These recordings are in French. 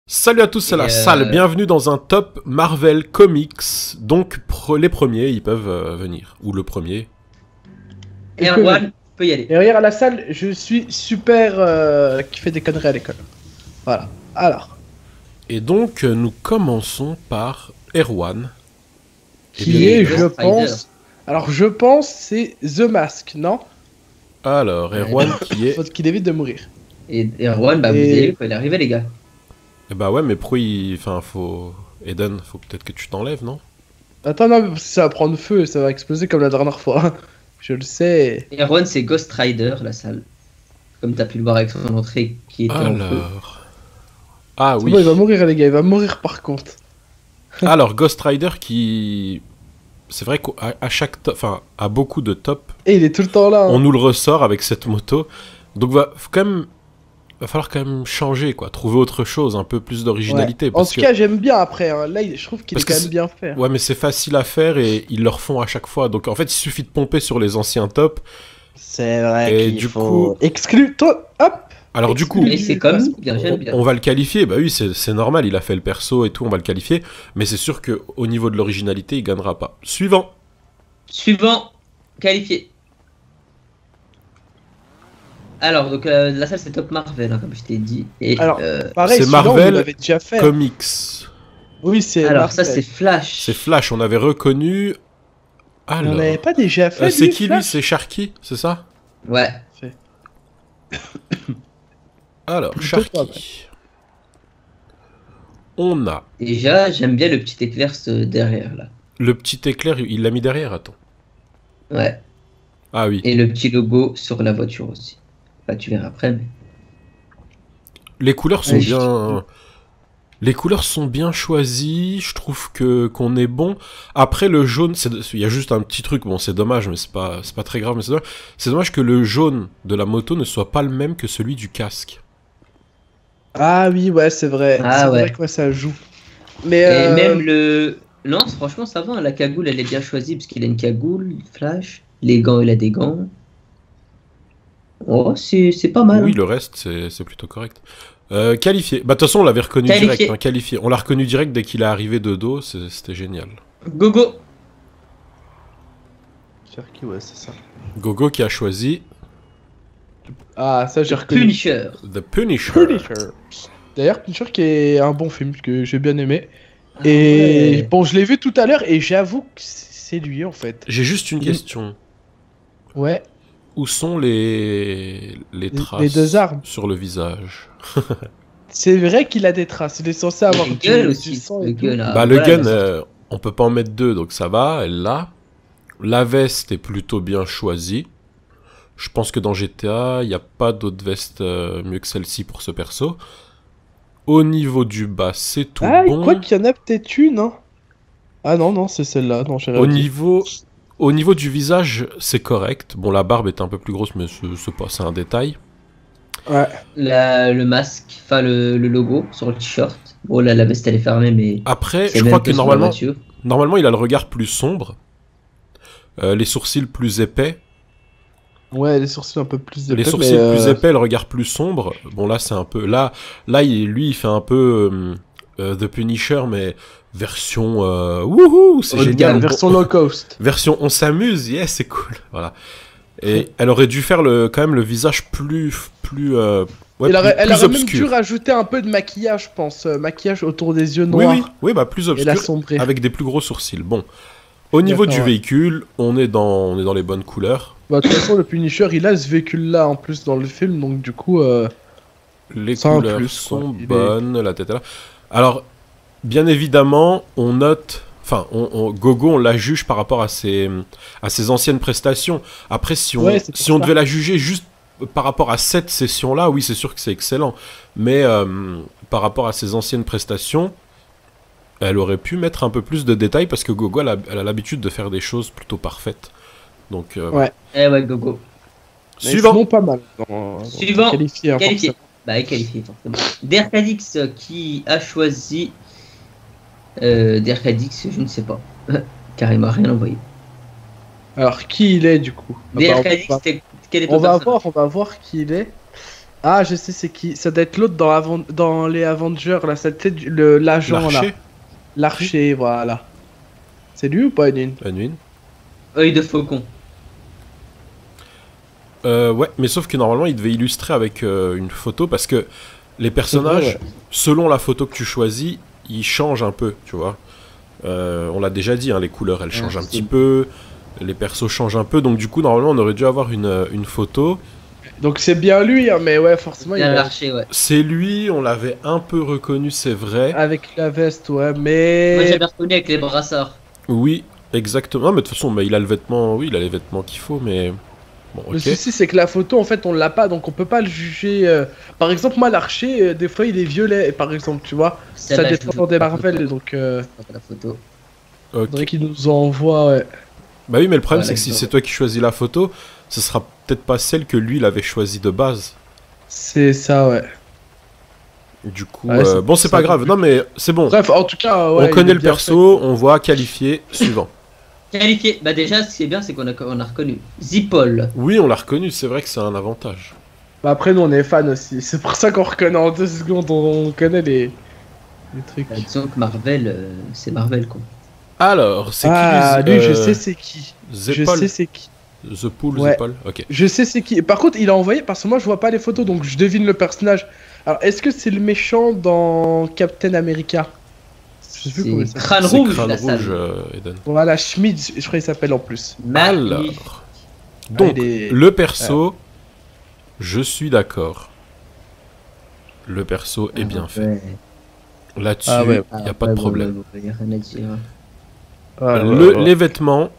Salut à tous, c'est la salle, bienvenue dans un top Marvel Comics, donc les premiers ils peuvent venir, ou le premier. Erwan peut y aller. Et regarde à la salle, je suis super qui fait des conneries à l'école. Voilà, alors. Et donc nous commençons par Erwan. Qui est, je pense... Alors je pense c'est The Mask, non? Alors, Erwan qui est... Faut qu'il évite de mourir. Et Erwan, bah vous allez quand il est arrivé les gars. Eh bah ouais, mais pourquoi il... Enfin, faut... Eden, faut peut-être que tu t'enlèves, non? Attends, non, parce que ça va prendre feu, ça va exploser comme la dernière fois. Je le sais. Erwan c'est Ghost Rider, la salle. Comme t'as pu le voir avec son entrée qui était en feu. Alors... Ah oui. Bon, il va mourir les gars, il va mourir par contre. Alors, Ghost Rider qui... C'est vrai qu'à chaque top, enfin, à beaucoup de tops... Et il est tout le temps là. Hein. On nous le ressort avec cette moto. Donc va falloir quand même changer, quoi. Trouver autre chose, un peu plus d'originalité. Ouais. En tout cas, j'aime bien après. Hein. Là, je trouve qu'il est quand même bien fait. Ouais, mais c'est facile à faire et ils le refont à chaque fois. Donc en fait, il suffit de pomper sur les anciens tops. C'est vrai qu'il faut... Exclu, toi, hop. Alors du coup, c'est comme bien, bien. On va le qualifier. Bah oui, c'est normal, il a fait le perso et tout, on va le qualifier. Mais c'est sûr qu'au niveau de l'originalité, il gagnera pas. Suivant. Suivant, qualifié. Alors, donc la salle c'est top Marvel, hein, comme je t'ai dit. Et, alors, pareil, c'est Marvel on déjà fait. Comics. Oui, c'est. Alors, Marvel. ça c'est Flash. C'est Flash, on avait reconnu. Alors... On n'avait pas déjà fait. C'est qui lui? C'est Sharky, c'est ça? Ouais. Alors, Sharky. On a. Déjà, j'aime bien le petit éclair derrière là. Le petit éclair, il l'a mis derrière, attends. Ouais. Ah oui. Et le petit logo sur la voiture aussi. Bah, tu verras après. Mais... Les couleurs sont bien. Les couleurs sont bien choisies. Je trouve qu'on est bon. Après le jaune, il y a juste un petit truc. Bon, c'est dommage, mais c'est pas très grave. Mais c'est dommage que le jaune de la moto ne soit pas le même que celui du casque. Ah oui, ouais, c'est vrai. Ah, c'est ouais. vrai que ça joue. Mais et même le lance, franchement, ça va. La cagoule, elle est bien choisie parce qu'il a une cagoule, Flash. Les gants, il a des gants. Oh, c'est pas mal. Oui, hein. le reste, c'est plutôt correct. Qualifié. Bah, de toute façon, on l'avait reconnu direct. Hein, qualifié. On l'a reconnu direct dès qu'il est arrivé de dos. C'était génial. Gogo. Cherky, ouais, c'est ça. Gogo qui a choisi. Ah, ça, j'ai reconnu. Punisher. The Punisher. D'ailleurs, Punisher qui est un bon film que j'ai bien aimé. Et ouais. Bon, je l'ai vu tout à l'heure et j'avoue que c'est lui en fait. J'ai juste une question. Ouais. Où sont les traces les deux armes sur le visage? C'est vrai qu'il a des traces. Il est censé avoir du gun aussi. Sang le gun, on peut pas en mettre deux, donc ça va. Elle l'a. La veste est plutôt bien choisie. Je pense que dans GTA, il n'y a pas d'autre veste mieux que celle-ci pour ce perso. Au niveau du bas, c'est tout bon. Quoi qu'il y en a peut-être une, hein. Ah non, c'est celle-là. Non, j'ai Au niveau du visage, c'est correct. Bon, la barbe est un peu plus grosse, mais c'est un détail. Ouais. Le masque, enfin le logo sur le t-shirt. Bon, là, la veste elle est fermée, mais. Après, je crois que normalement, il a le regard plus sombre. Les sourcils plus épais. Ouais, les sourcils un peu plus épais. Les sourcils plus épais, le regard plus sombre. Bon, là, c'est un peu. Là lui, il fait un peu The Punisher, mais version. Wouhou, c'est génial. Version low cost. Version on s'amuse, yes, c'est cool. Voilà. Et elle aurait dû faire quand même le visage plus elle aurait même dû rajouter un peu de maquillage, je pense. Maquillage autour des yeux noirs. Oui, bah plus obscur. Avec des plus gros sourcils. Bon. Au niveau du véhicule, on est dans les bonnes couleurs. Bah, de toute façon, le Punisher, il a ce véhicule-là en plus dans le film, donc du coup. Les couleurs sont bonnes, la tête est là. Alors, bien évidemment, on note. Enfin, Gogo, on la juge par rapport à ses anciennes prestations. Après, si on devait la juger juste par rapport à cette session-là, oui, c'est sûr que c'est excellent. Mais par rapport à ses anciennes prestations, elle aurait pu mettre un peu plus de détails parce que Gogo, elle a l'habitude de faire des choses plutôt parfaites. Donc, ouais. Ouais, Gogo. Suivant. Pas mal. Suivant. Qualifié. Bah, qualifié, forcément. Derkadix qui a choisi. Derkadix, je ne sais pas. Car il m'a rien envoyé. Alors, qui il est du coup? Derkadix, quel est ton on va voir qui il est. Ah, je sais c'est qui. Ça doit être l'autre dans les Avengers, là. Ça peut être l'agent, là. L'archer. L'archer, voilà. C'est lui ou pas, Edwin? Anwin. Œil de faucon. Ouais, mais sauf que normalement, il devait illustrer avec une photo parce que les personnages, Ouais. selon la photo que tu choisis, ils changent un peu, tu vois. On l'a déjà dit, hein, les couleurs, elles changent un petit peu, les persos changent un peu, donc du coup, normalement, on aurait dû avoir une photo. Donc c'est bien lui, hein, mais ouais, forcément, il Bien a... l'archer, ouais. C'est lui, on l'avait un peu reconnu, c'est vrai. Avec la veste, ouais, Moi mais... j'avais reconnu avec les brassards. Oui, exactement. Mais de toute façon, il a le vêtement, oui, il a les vêtements qu'il faut, mais bon, Le ok. souci, c'est que la photo, en fait, on l'a pas, donc on peut pas le juger. Par exemple, moi, l'archer, des fois, il est violet, par exemple, tu vois. Ça Celle-là, je dépend joue des pas. Marvel, donc La photo. Ok. faudrait qu'il nous envoie, ouais. Bah oui, mais le problème, Ouais, c'est que si d'accord. c'est toi qui choisis la photo, ce sera peut-être pas celle que lui, il avait choisie de base. C'est ça, ouais. Du coup, Ouais, c'est bon, c'est ça pas que- grave. Non, mais c'est bon. Bref, en tout cas, ouais, On connaît il est le bien perso, on voit qualifié, suivant. Qualifié. Bah déjà, ce qui est bien, c'est qu'on a reconnu. Zipol. Oui, on l'a reconnu, c'est vrai que c'est un avantage. fait. Bah, après, nous, on est fans aussi. C'est pour ça qu'on reconnaît en 2 secondes, on connaît les trucs. Bah, disons que Marvel, c'est Marvel quoi. Alors, c'est Ah, qui lui, je sais c'est qui. Je Zepol sais c'est qui. The Pool, Ouais. Zepol. Ok. Je sais c'est qui. Par contre, il a envoyé, parce que moi, je vois pas les photos, donc je devine le personnage. Alors, est-ce que c'est le méchant dans Captain America? Je sais plus comment il C'est s'appelle. Crâne C'est Rouge, Crâne la Rouge, salle. Eden. Voilà, Schmidt, je crois qu'il s'appelle en plus. Magnifique. Alors, donc, il est- le perso, je suis d'accord. Le perso est bien fait. Ouais. Là-dessus, Ah ouais. il n'y a pas de problème. Y a rien à dire. Ah, ouais, ouais. Les vêtements,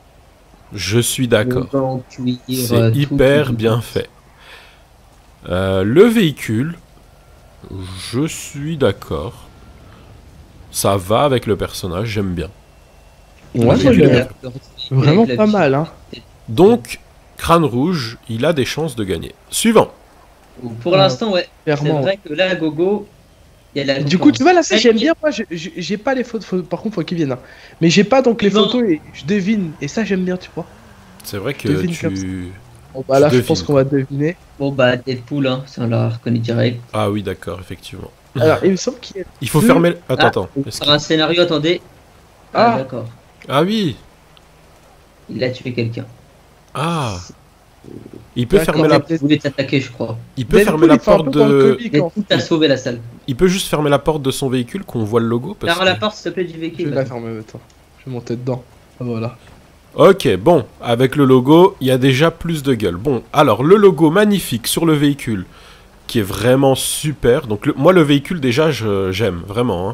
je suis d'accord. Le gant, cuir, C'est tout, hyper tout. bien fait. Le véhicule, je suis d'accord. Ça va avec le personnage, j'aime bien. Ouais, Moi, moi, j'aime je bien l'aime. leur- Vraiment avec la pas vie. mal, hein. Donc, Crâne Rouge, il a des chances de gagner. Suivant. Pour l'instant, ouais. C'est Clairement. vrai que là, Gogo, il y a la Du coup, tu vois, là, ça, concurrence. j'aime bien. Moi, j'ai pas les photos. Par contre, faut qu'ils viennent. Hein. Mais j'ai pas donc les Bon. photos et je devine. Et ça, j'aime bien, tu vois. C'est vrai que Devine comme tu... Bon, bah là, Tu je pense devines, qu'on va deviner. Bon, bah, Deadpool, hein, ça on l'a reconnu direct. Ah oui, d'accord, effectivement. Alors, il me semble qu'il y a. Il faut deux- fermer... Attends, Ah. attends. Est-ce Par un scénario, attendez. Ah. Ah, d'accord. Ah oui. Il a tué quelqu'un. Ah. Il peut D'accord. fermer la... Il voulait t'attaquer, je crois. Il peut Deadpool, fermer la il fait un porte peu dans le de... comique, en Deadpool a sauvé la salle. Il peut juste fermer la porte de son véhicule, qu'on voit le logo parce Ferme que- la porte, s'il te plaît, du Je véhicule. vais la fermer, attends. Je vais monter dedans. Ah, voilà. Ok, bon, avec le logo, il y a déjà plus de gueule. Bon, alors, le logo magnifique sur le véhicule, qui est vraiment super. Donc, moi, le véhicule, déjà, j'aime, vraiment. Hein.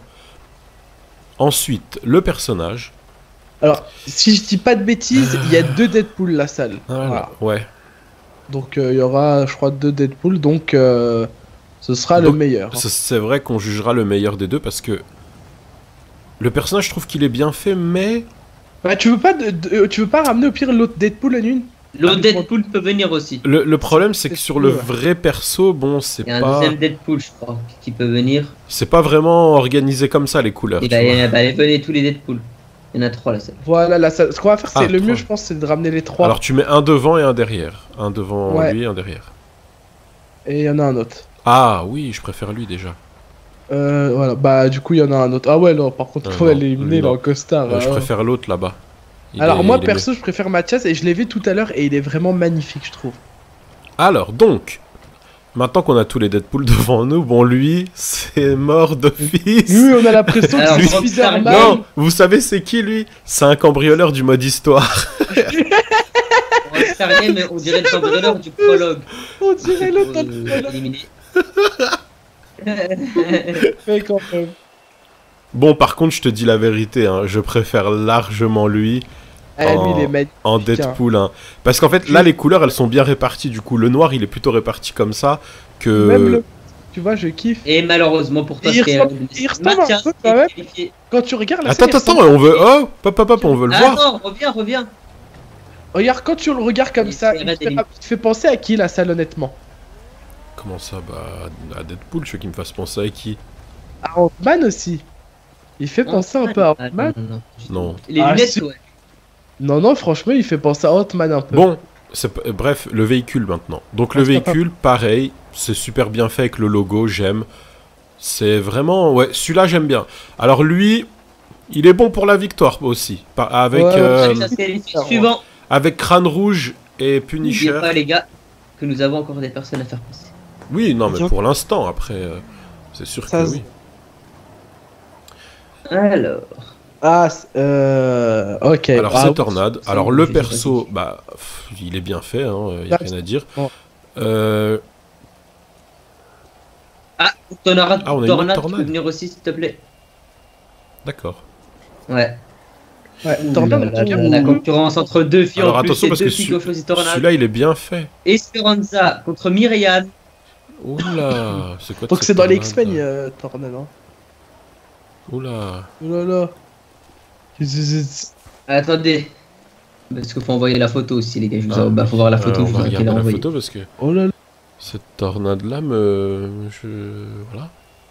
Ensuite, le personnage. Alors, si je dis pas de bêtises, il y a 2 Deadpool la salle. Voilà. Ouais. Donc, il y aura, je crois, 2 Deadpool. Donc, ce sera le Donc, meilleur. hein. C'est vrai qu'on jugera le meilleur des deux parce que le personnage, je trouve qu'il est bien fait, mais Bah, tu veux pas, tu veux pas ramener au pire l'autre Deadpool à une? L'autre Ah, Deadpool peut venir aussi. le problème, c'est que sur le Ouais. vrai perso, bon, c'est Il y a un pas, deuxième Deadpool, je crois, qui peut venir. c'est pas vraiment organisé comme ça les couleurs. Et tu bah, vois. venez tous les Deadpool. Il y en a 3 là, ça. Voilà, la salle. Ce qu'on va faire, c'est Ah, le mieux, 3. je pense, c'est de ramener les 3. Alors tu mets un devant et un derrière, un devant Ouais. lui et un derrière. Et il y en a un autre. Ah oui, je préfère lui déjà. Voilà, bah, du coup, il y en a un autre. Ah ouais, non, par contre, Ah, faut non, éliminer lui, là non. en costard. Je hein. préfère l'autre là-bas. Alors, moi, il est perso, je préfère Mathias et je l'ai vu tout à l'heure et il est vraiment magnifique, je trouve. mieux. Alors donc, maintenant qu'on a tous les Deadpool devant nous, bon lui, c'est mort d'office. Oui, on a l'impression Alors, que c'est Rockstar Spider-Man. Game. Non, vous savez c'est qui lui? C'est un cambrioleur du mode histoire. On va faire rien, mais on dirait le cambrioleur du prologue. On dirait l'autre dans Éliminé. le fait quand même. Bon, par contre, je te dis la vérité, hein, je préfère largement lui Ah, lui, il est magnifique. en Deadpool. Hein. Parce qu'en fait, là, les couleurs, elles sont bien réparties. Du coup, le noir, il est plutôt réparti comme ça que... Même le. Tu vois, je kiffe. Et malheureusement pour toi, Il c'est ressemble un Mathias peu, qui est quand même. qualifié. Quand tu regardes la Attends, scène, il attends, ressemble- on veut... Oh, pop, on veut le Ah voir. non, reviens. Regarde, quand tu le regardes comme Il ça, fait il rater lui. te fait penser à qui la salle, honnêtement? Comment ça? Bah, à Deadpool, je veux qu'il me fasse penser à qui? À Ant-Man aussi. Il fait penser un peu à Ant-Man. Non. Non. Les Ah, lunettes, si. ouais. Non, non, franchement, il fait penser à Ant-Man un peu. Bon, Bref, le véhicule maintenant. Donc le véhicule, pareil, c'est super bien fait avec le logo, j'aime. C'est vraiment... Ouais, celui-là, j'aime bien. Alors lui, il est bon pour la victoire aussi. Avec, suivant. Avec Crâne Rouge et Punisher. N'oubliez pas, les gars, que nous avons encore des personnes à faire passer. Oui, non, mais pour l'instant, après, c'est sûr que oui. Alors... Ah, ok. Alors c'est Tornade. Alors le perso, bah, il est bien fait, hein, y a rien à dire. Tornade, on a Tornade, tu peux venir aussi, s'il te plaît. D'accord. Ouais. Tornade, la concurrence entre deux filles. Alors en plus, attention parce que celui-là il est bien fait. Esperanza contre Myriam. Oula, c'est quoi? Donc c'est dans les X-Men, Tornade. Hein. Oula. Oulala. Attendez. Parce qu'il faut envoyer la photo aussi, les gars. Faut voir la photo. On va regarder la photo parce que cette tornade là voilà.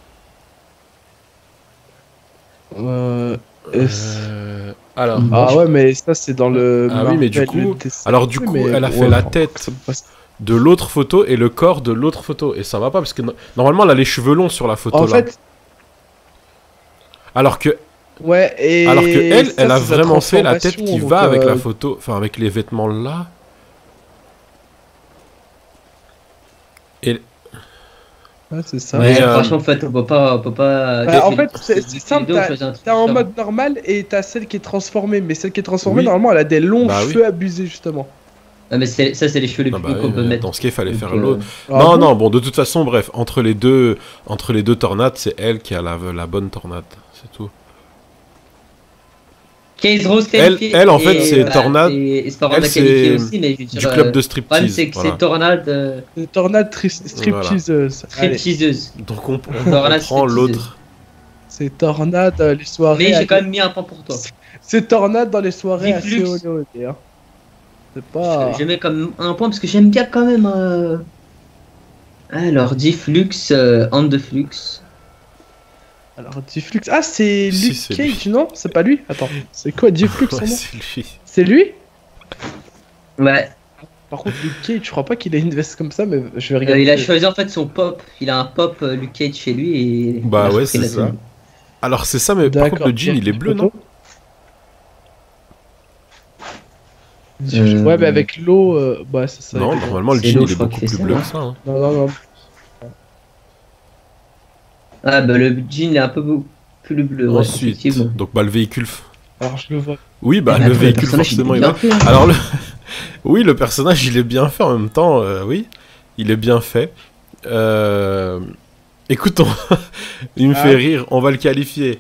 Alors. Ah ouais, mais ça c'est dans le. Ah oui, mais du coup. Alors du coup, elle a fait la tête de l'autre photo et le corps de l'autre photo et ça va pas parce que normalement elle a les cheveux longs sur la photo là. En fait. Alors que. Ouais, et alors que elle a vraiment fait la tête qui va avec la photo, enfin avec les vêtements là. Et ouais, c'est ça. Mais franchement, en fait, on peut pas. Bah, en fait, c'est simple. T'as en mode normal et t'as celle qui est transformée, mais celle qui est transformée, normalement, elle a des longs cheveux abusés justement. Ah, mais ça, c'est les cheveux les plus qu'on peut mettre. Dans ce cas, il fallait faire l'autre. Non, bon, de toute façon, bref, entre les deux tornades, c'est elle qui a la bonne tornade, c'est tout. Elle, en fait, c'est Tornade. Elle, c'est du club de striptease. C'est que c'est Tornade. Tornade stripteaseuse. Stripteaseuse. Donc on prend l'autre. C'est Tornade les soirées. Mais j'ai quand même mis un point pour toi. C'est Tornade dans les soirées assez olé. C'est pas. Je mets comme un point parce que j'aime bien quand même. Alors, Difflux, Andeflux. Alors, Difflux. Ah, c'est Luke Cage, non? C'est pas lui? Attends, c'est quoi Difflux son nom? C'est lui. C'est lui? Ouais. Par contre, Luke Cage, je crois pas qu'il ait une veste comme ça, mais je vais regarder. Il a choisi en fait son pop. Il a un pop Luke Cage chez lui et. Bah ouais, c'est ça. Alors, c'est ça, mais par contre, le jean il est bleu, non? Ouais, mais avec l'eau, bah c'est ça. Non, normalement, le jean il est beaucoup plus bleu que ça. Hein. Non. Ah bah le jean il est un peu plus bleu. Ensuite, donc bah le véhicule. Alors je le vois. Oui, bah le véhicule forcément il va. Alors oui, le personnage il est bien fait en même temps. Oui, il est bien fait. Écoutons, il me fait rire. On va le qualifier.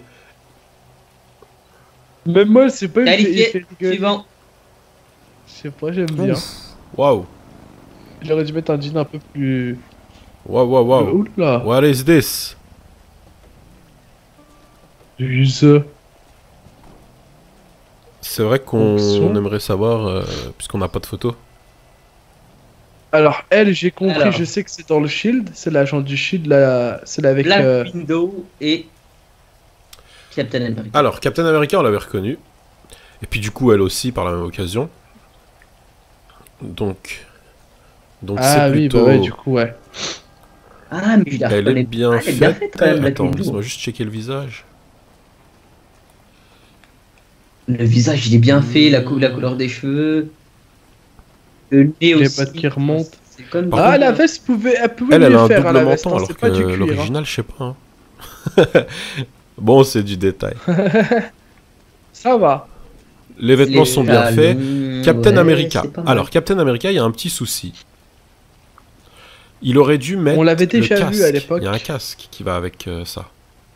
Même moi, c'est pas qualifié. Suivant. Je sais pas, j'aime bien. Waouh. J'aurais dû mettre un jean un peu plus. Wow. Oula. What is this? C'est vrai qu'on aimerait savoir, puisqu'on n'a pas de photo. Alors, elle, j'ai compris, je sais que c'est dans le Shield, c'est l'agent du Shield, c'est avec. Black Widow et Captain America. Alors, Captain America, on l'avait reconnu. Et puis, du coup, elle aussi, par la même occasion. Donc c'est plutôt... bah ouais, du coup, ouais. Ah, mais je la reconnais. Elle est bien faite. Attends, laisse-moi juste checker le visage. Le visage, il est bien fait, la couleur des cheveux. Le nez aussi. Les pattes qui remontent. Comme la veste elle pouvait mieux a faire un double menton, alors que l'original, je sais pas. Hein. Bon, c'est du détail. Ça va. Les vêtements sont bien faits. Captain America. Alors, Captain America, il y a un petit souci. Il aurait dû mettre. On l'avait déjà vu à l'époque. Il y a un casque qui va avec ça.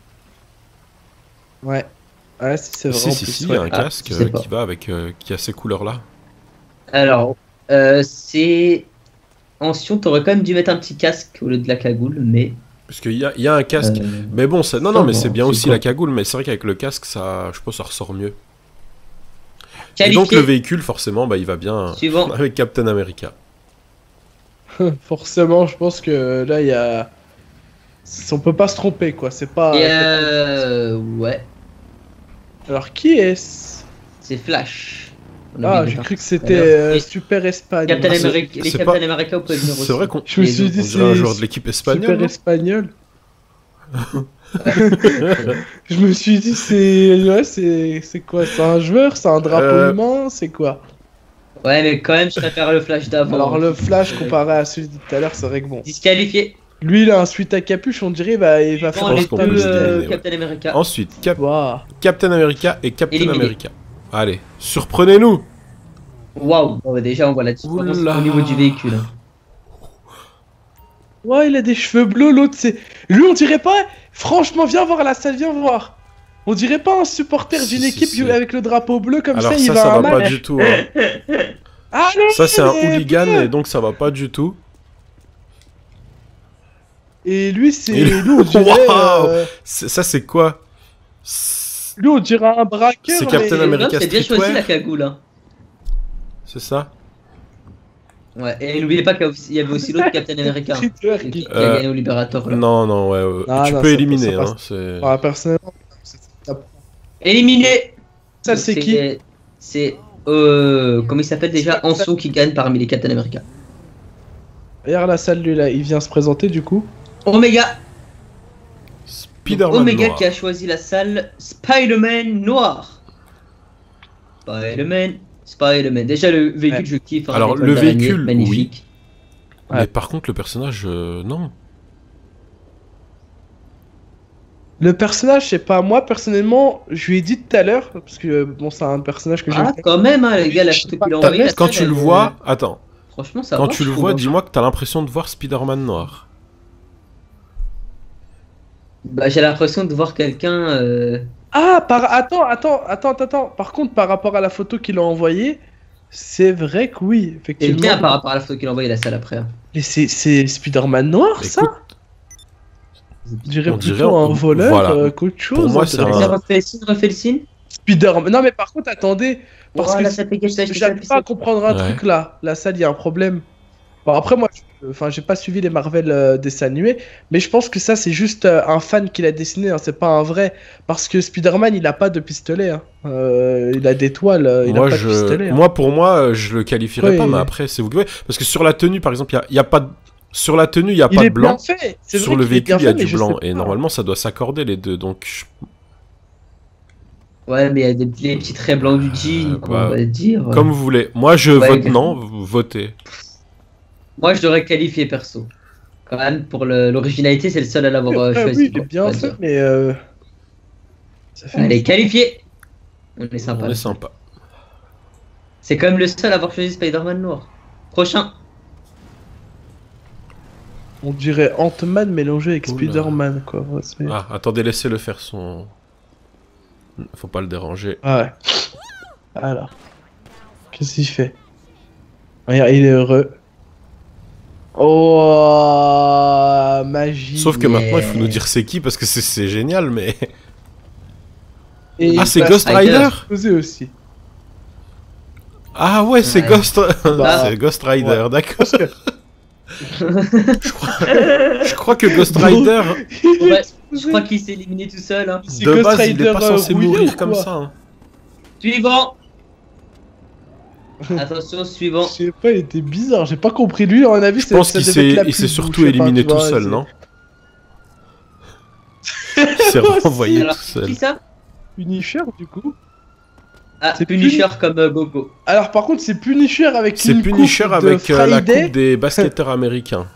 Ouais. Ouais, c'est vrai. Si, il y a un casque qui va avec. Qui a ces couleurs-là. Alors, c'est. En Sion, t'aurais quand même dû mettre un petit casque au lieu de la cagoule, mais. Parce qu'il y a un casque. Mais bon, non, mais c'est bien aussi la cagoule, mais c'est vrai qu'avec le casque, ça, je pense que ça ressort mieux. Et donc le véhicule, forcément, bah, il va bien avec Captain America. Forcément, je pense que là, il y a... On peut pas se tromper, quoi. C'est pas... Ouais. Alors, qui est-ce? C'est Flash. Ah, j'ai cru que c'était Super Espagne. Captain Ah, America, les c'est Captain pas- America, vous pouvez venir aussi. C'est vrai qu'on Je me suis dit, dirait un c'est joueur de l'équipe espagnole. Super non espagnol. Je me suis dit, c'est quoi? C'est un joueur? C'est un drapeau humain? C'est quoi? Ouais, mais quand même, je préfère le Flash d'avant. Alors, le Flash comparé à celui de tout à l'heure, c'est vrai que bon. Disqualifié. Lui, il a un suite à capuche, on dirait, il va faire Bon, les qu'on peut deux se terminer, Captain America. Ensuite, Waouh. Captain America et Captain Éliminé. America. Allez, surprenez-nous. Waouh. Bon, bah, déjà, on voit la différence Oula. au niveau du véhicule. hein. Ouais, il a des cheveux bleus, l'autre, c'est. Lui, on dirait pas. Franchement, viens voir la salle, viens voir. On dirait pas un supporter d'une Si, équipe si. avec le drapeau bleu comme Alors ça, il ça, va ça à un va pas match. du tout. Hein. Allez, Ça, c'est un les hooligan bleus. et donc ça va pas du tout. Et lui, c'est. Et- Lui, on dirait. Waouh. Ça, c'est quoi? Lui, on dirait un braqueur. C'est mais- Captain America. C'est bien Streetwear. choisi la cagoule. Hein. C'est ça? Ouais, et n'oubliez pas qu'il y avait aussi l'autre Captain America. hein, Streetwear qui qui- a gagné au Liberator. Là. Non, ouais. Ah, tu non, peux ça- éliminer. ça passe. Hein, c'est... Ah, personnellement, Éliminé. ça, c'est qui? C'est. Comment il s'appelle déjà? Anso qui gagne parmi les Captain America. Regarde la salle, lui, là, il vient se présenter du coup. Omega. Spider-Man Omega noir. qui a choisi la salle Spider-Man noir. Spider-Man. Déjà le véhicule, Ouais. je kiffe. hein, Alors, l'étoile le d'araignée, véhicule, magnifique. Mais Ouais. par contre, le personnage, non. Le personnage, c'est pas moi, personnellement, je lui ai dit tout à l'heure, parce que bon, c'est un personnage que Ah, j'aime. quand même, hein, les gars, la photo qu'il a envoyée. la Quand salle, tu le elle, vois, attends. Franchement, ça Quand va. tu le je vois, trouve, hein. dis-moi que t'as l'impression de voir Spider-Man noir. Bah, j'ai l'impression de voir quelqu'un. Ah, attends. Par contre, par rapport à la photo qu'il a envoyée, c'est vrai que oui, C'est effectivement. bien par rapport à la photo qu'il a envoyée la salle après. hein. Mais c'est Spider-Man noir, ça? Écoute, On dirait on plutôt dirait- un voleur voilà. qu'autre chose. Pour moi, on c'est dirait. un- Refais le signe. Spider-Man. Non, mais par contre, attendez. Parce Voilà, que ça fait quelque chose. j'arrive pas à comprendre un Ouais. truc là. La salle, il y a un problème. Bon, après, moi, enfin, j'ai pas suivi les Marvel dessins animés, mais je pense que ça, c'est juste un fan qui l'a dessiné, hein, c'est pas un vrai. Parce que Spider-Man, il a pas de pistolet. Hein. Il a des toiles, il a pas de pistolet. Hein. Pour moi, je le qualifierais Ouais. pas, mais après, c'est vous qui voyez. Parce que sur la tenue, par exemple, il y a pas de... Sur la tenue, il y a Il pas est de blanc. bien fait. C'est Sur vrai le qu'il est bien véhicule, il y a fait, mais du je blanc. sais Et pas. normalement, ça doit s'accorder les deux. Donc, Ouais, mais il y a les petits traits blancs du jean, bah, on va dire. comme vous voulez. Moi, je Ouais, vote que- non, vous votez. Moi, je l'aurais qualifié perso. Quand même, pour l'originalité, c'est le seul à l'avoir Après, choisi. oui, il est on bien va fait, dire. mais. Ça fait Allez, qualifié. On est sympa. On est sympa. C'est quand même le seul à avoir choisi Spider-Man noir. Prochain. On dirait Ant-Man mélangé avec Oula. Spider-Man, quoi. Ouais, c'est- Ah, attendez, laissez-le faire son... Faut pas le déranger. Ouais. Alors. Qu'est-ce qu'il fait? Regarde, il est heureux. Oh, magie. Sauf que maintenant, il faut nous dire c'est qui, parce que c'est génial, mais... Et Ah, il c'est passe Ghost Rider. Rider? posé aussi. Ah ouais, c'est Ouais. Ghost... Bah, c'est Ghost Rider, ouais. d'accord. Parce que Je crois que Ghost Rider, Ouais, je crois qu'il s'est éliminé tout seul. Hein. c'est de Ghost base, il Rider, est pas censé rouillé mourir ou comme quoi? ça. Hein. Suivant. Attention, suivant. Je sais pas, il était bizarre, j'ai pas compris. Lui, on a vu, Je pense qu'il il s'est surtout éliminé tout seul, non? Il s'est renvoyé Alors, tout seul. qui ça? Punisher, du coup. Ah, C'est Punisher comme Gogo. Alors, par contre, c'est Punisher avec C'est une Punisher coupe avec de la Friday, coupe des basketteurs américains.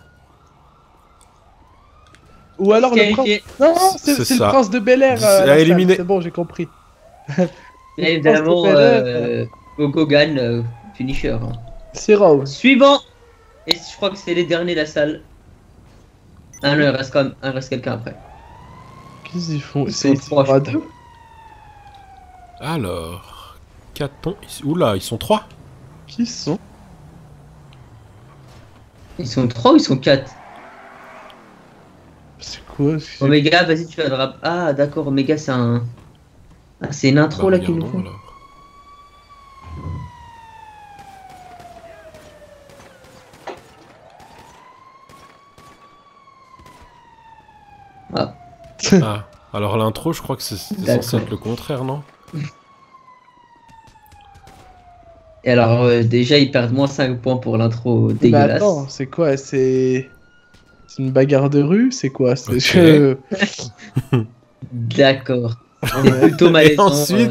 ou alors le prince. Qualifié. Non, C'est c'est le ça. prince de Bel-Air. C'est la éliminé. salle, c'est bon, j'ai compris. Bien évidemment, Bel-Air, Gogo gagne Punisher. hein. C'est Rose. Suivant. Et je crois que c'est les derniers de la salle. Ah non, il reste quelqu'un après. Qu'est-ce qu'ils font? Ils C'est sont trois, je à crois. deux. Alors... Qu'a-t-on ici? Oula, ils sont 3. Qui sont? Ils sont 3 ou ils sont 4? C'est quoi? Omega, vas-y, tu vas le rap. Ah, d'accord, Omega, c'est un. Ah, c'est une intro là qu'ils nous font. Ah. Ah, alors l'intro, je crois que c'est D'accord. censé être le contraire, non? Et alors, déjà, ils perdent moins 5 points pour l'intro Mais dégueulasse. attends, c'est quoi? C'est une bagarre de rue? C'est quoi? C'est D'accord. C'est plutôt malaisant. ensuite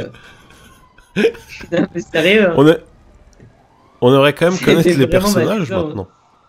Non, mais sérieux, hein. On aurait quand même C'était connaître les vraiment personnages malaisant. maintenant.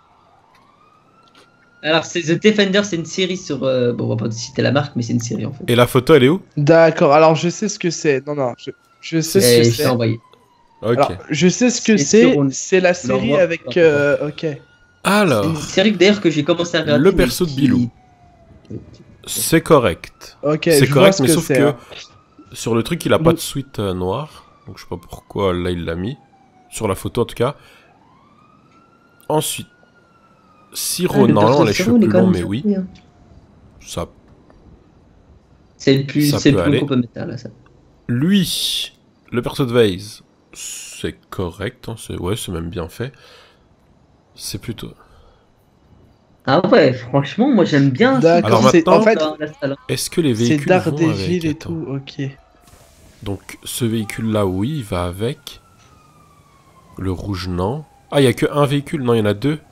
Alors, The Defender, c'est une série sur. Bon, on va pas citer la marque, mais c'est une série en fait. Et la photo, elle est où? D'accord, alors je sais ce que c'est. Non, je sais ce que Et je c'est. t'ai envoyé. Ok. Alors, je sais ce que C'est c'est. sur- C'est la série L'envoi. avec. Ok. C'est une Alors, série d'ailleurs que j'ai commencé à regarder. le mais perso de qui- Bilou. C'est correct. Ok, C'est je vois correct, ce mais que sauf c'est. que hein. sur le truc, il a pas Donc- de suite noire. Donc je sais pas pourquoi là il l'a mis. Sur la photo en tout cas. Ensuite, Siro, Ah, le normalement perso de les Siro, cheveux il est plus quand longs, même mais oui. joli, hein. Ça, C'est le plus, Ça c'est peut le plus aller. qu'on peut mettre là, ça. lui, le perso de Vase, c'est correct. Hein, c'est même bien fait. C'est plutôt. Ah ouais, franchement, moi j'aime bien. D'accord, Alors c'est maintenant- en fait dans la salle. Est-ce que les c'est véhicules vont Daredevil avec? et Attends. tout. Ok. Donc ce véhicule-là, oui, il va avec. Le rouge, non. Ah, il y a que un véhicule. Non, il y en a deux.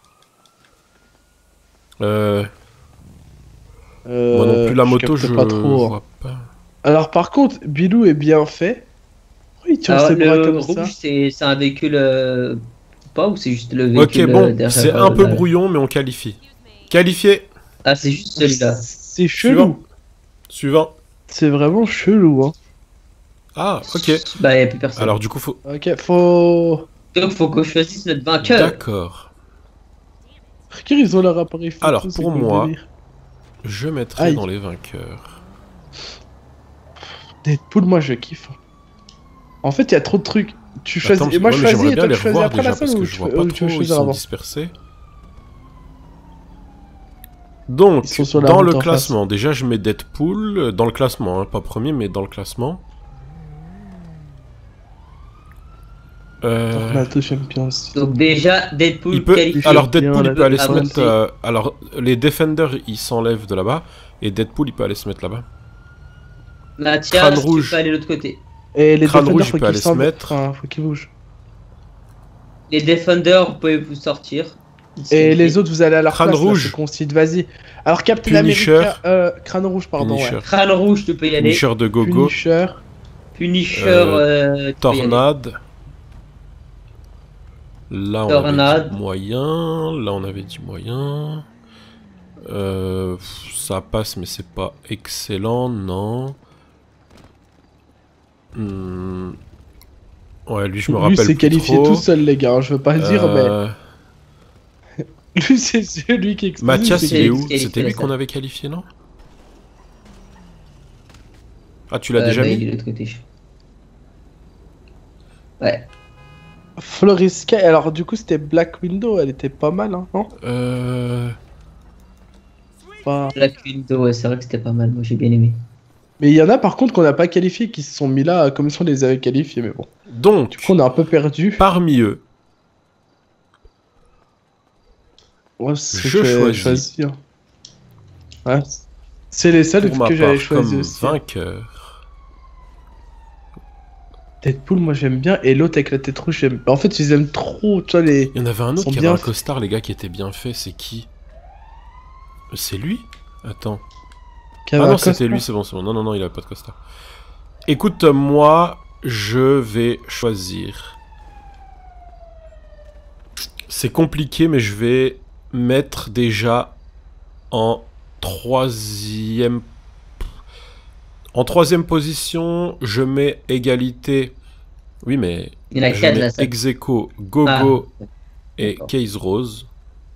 Moi non plus, la moto, capte je pas trop. hein. vois pas. Alors par contre, Bilou est bien fait. Oui, tu Alors, ses bras le comme ça. rouge, c'est un véhicule. Pas ou c'est juste le Ok, véhicule bon, derrière, c'est un peu là. brouillon, mais on qualifie. Qualifié. Ah, c'est juste celui-là. C'est Suivant. chelou. Suivant. C'est vraiment chelou. Hein. Ah, ok. Bah, y a plus personne. Alors, du coup, faut. Ok, faut. Donc, faut qu'on choisisse notre vainqueur. D'accord. Regarde, ils ont leur appareil photo. Alors, c'est pour quoi le moi- délire Je mettrai Aïe. dans les vainqueurs. Deadpool, moi je kiffe. En fait, il y a trop de trucs. Tu choisis. Attends, Et moi ouais, je mais choisis j'aimerais et bien toi les tu choisis revoir après déjà la parce fin que ou je vois pas tu trop veux où ils choisir sont avant. dispersés. Donc, Ils sont sur la dans route le en classement, déjà je mets Deadpool, dans le classement, hein, pas premier, mais dans le classement. Tornado, j'aime bien aussi. Donc, déjà, Deadpool Il peut... qualifié. Alors Deadpool, bien, il peut aller se avancé. mettre... alors, les Defenders, ils s'enlèvent de là-bas, et Deadpool, il peut aller se mettre là-bas. Mathias, Crâne tu rouge. peux aller de l'autre côté. Et les Crâne Defenders, rouge, il faut peut aller qu'ils se s'en mettre. Enfin, faut qu'ils bougent. Les Defenders, vous pouvez vous sortir. Et les autres, vous allez à leur Crâne place. Là, rouge. c'est concide, vas-y. Alors, Captain Punisher. America. Crâne rouge, pardon. Punisher. Ouais. Crâne rouge, tu peux y aller. Punisher de Gogo, Punisher. Punisher, tu peux y aller. Tornade. Là, on avait Tornade. dit moyen. Là, on avait dit moyen. Ça passe, mais c'est pas excellent, non. Ouais, lui, je me Lui, rappelle c'est plus qualifié trop. tout seul, les gars. Je veux pas dire, mais. Euh, Lui, c'est celui qui explose. Mathias, c'est il est où? qualifié, C'était là, lui ça. qu'on avait qualifié, non? Ah, tu l'as déjà bah, mis? il est de l'autre côté. Ouais. Floris Sky. Alors, du coup, c'était Black Widow. Elle était pas mal, hein, non Pas- Black Widow, ouais, c'est vrai que c'était pas mal. Moi, j'ai bien aimé. Mais il y en a par contre qu'on n'a pas qualifié, qui se sont mis là comme si on les avait qualifiés, mais bon. Donc, Du coup, on est un peu perdu. parmi eux, Ouais, c'est ce je que j'avais choisis. choisi. Hein. Ouais. C'est les seuls pour ma que j'avais part, choisi comme aussi. hein. vainqueur, Deadpool, moi j'aime bien, et l'autre avec la tête rouge, j'aime. En fait, ils aiment trop, tu vois, les. il y en avait un Ils autre sont qui bien avait un faits. costard, les gars, qui était bien fait. C'est qui? C'est lui? Attends. qui Ah avaient non, un c'était lui, costard. c'est bon. Non, il avait pas de costard. Écoute, moi, je vais choisir. C'est compliqué, mais je vais mettre déjà en troisième... En troisième position, je mets égalité... Oui, mais Il y en a je 4 mets là, ça. ex-aequo, Gogo Ah, et d'accord. Case Rose.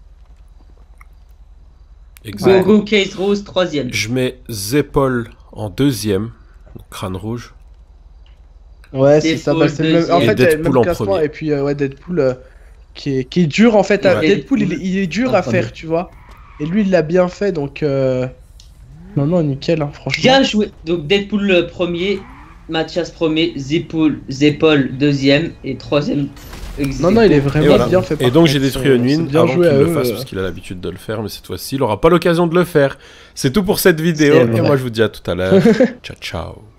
Ex-aequo. Gogo Case Rose, 3ème. Je mets Zepol en deuxième, donc crâne rouge. Ouais, c'est ça. Deadpool, Bah, c'est le même... En deuxième. fait, Et il y a le Deadpool même en classement, premier. et puis ouais, Deadpool qui est dur en fait. Ouais. Deadpool, il est dur en à premier. faire, tu vois. Et lui, il l'a bien fait, donc. Non, nickel, hein, franchement. Bien joué. Donc Deadpool le premier, Mathias premier, Zepol 2ème et 3ème. Non, il est Et, vraiment voilà. bien fait. Et par donc contre, j'ai détruit c'est Unwin bien avant qu'il joué à le eux, fasse parce qu'il a l'habitude de le faire, mais cette fois-ci il aura pas l'occasion de le faire. C'est tout pour cette vidéo C'est et vrai. moi je vous dis à tout à l'heure. Ciao ciao.